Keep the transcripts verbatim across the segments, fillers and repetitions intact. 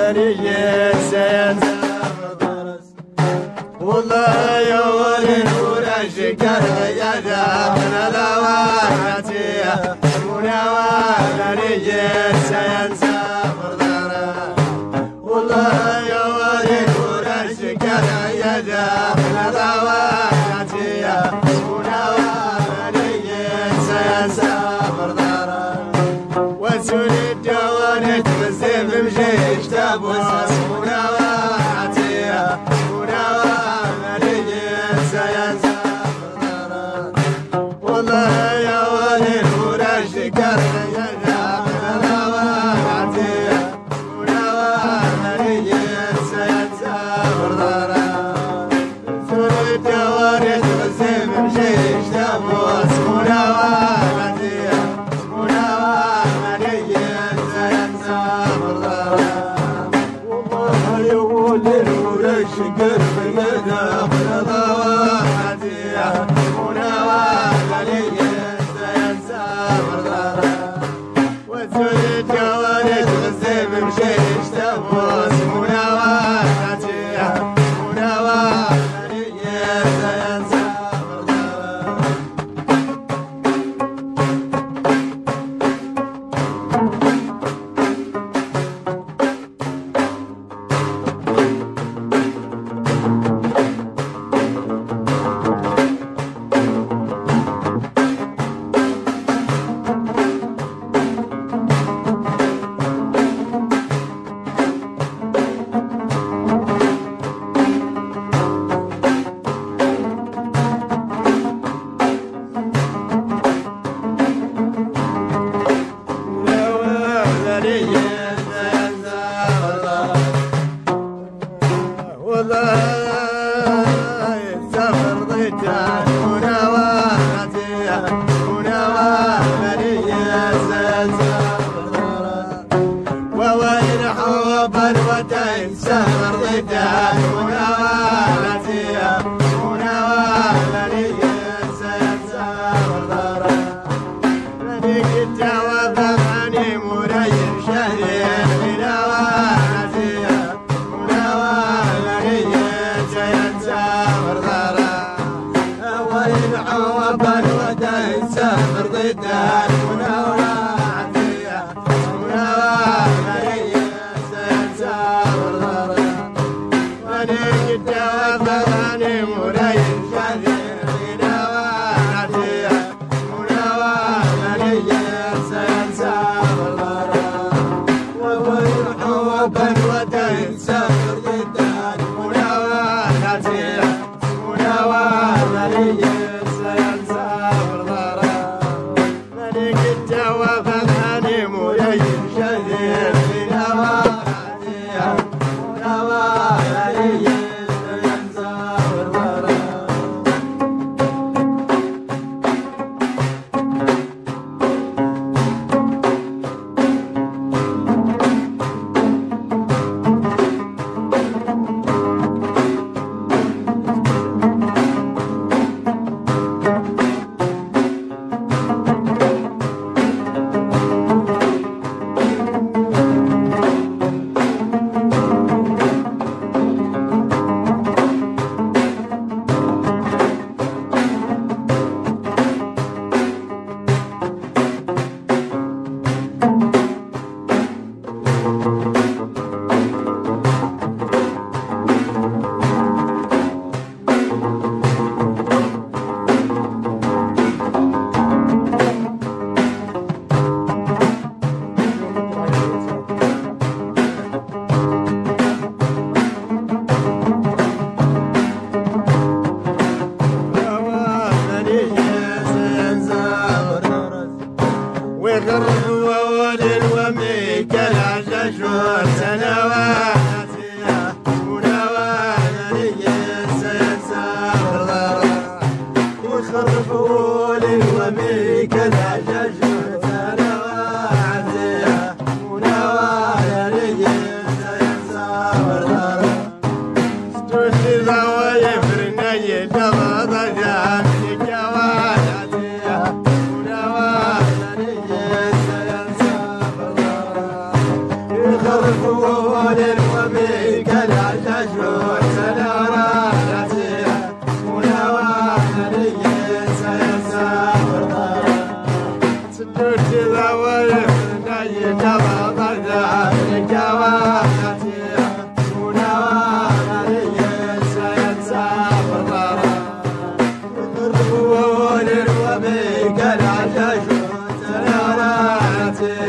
ولي سينسى والله يا ولي نور الشكر يا من الأوانتي ولي سينسى والله يا ولي نور الشكر يا من الأوانتي ولي سينسى وسول الجوانت مزيف مشيش تبوس ونواتي ونواتي سينسى والله يا ولي نور الشكر يا نواتي ونواتي سينسى وسول الجوانت مزيف مشيش تبوس ونواتي شكر بمدى ضواتي ونوالي سينسى مرضانا وتزول الجوانب غزيب مشيش تبوس ونوالي ونوالي سينسى سهر ضدان ونوالتي ونوالتي سينسى والضرر ملك الجواب ماني مريم شهرين بنوالتي ونوالتي سينسى والضرر أول العواب الودين سهر ضدان ونوالتي ونوالتي الجواباني مريم شهير بنواتي ونوالي سينسى والغرام والحب الودين سهر ضدان ونوالتي ونوالي سينسى والغرام ملك الجواباني مريم شهير بنواتي ونوالي Oh وبك العشاش سنراتي ونوالي سيسافر ضرر سدوت ذوي نجد وضجع الجوالتي ونوالي سيسافر ضرر وبك العشاش سنراتي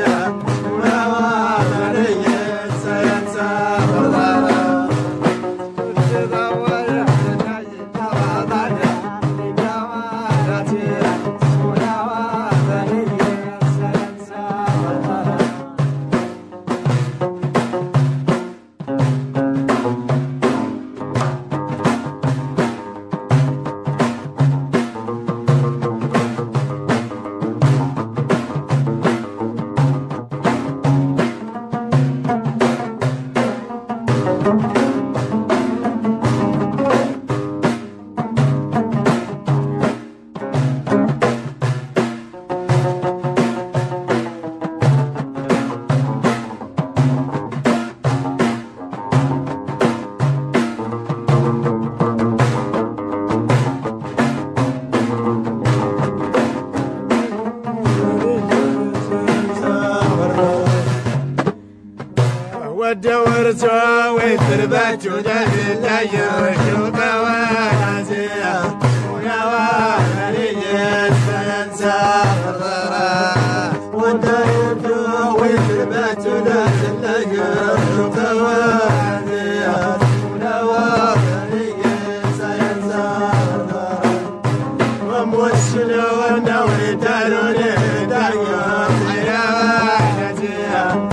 ودورت وتربت ودل يشوق ونازيه ويا والي سينسافر ودورت وتربت ودل يشوق ونازيه ويا والي سينسافر وموسل ونوري داروني دايم يا والي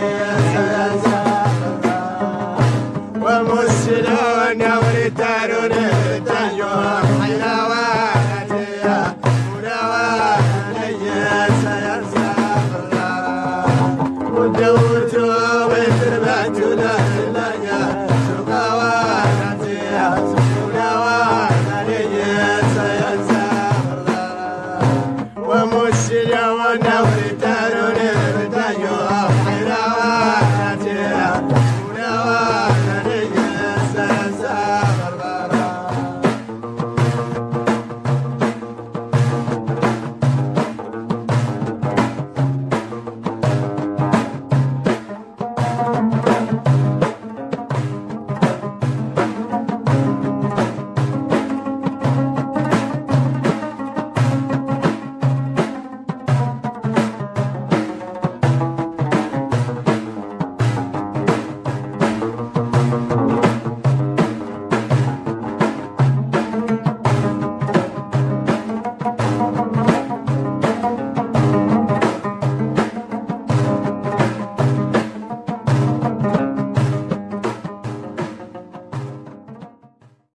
ومسلون يا ولد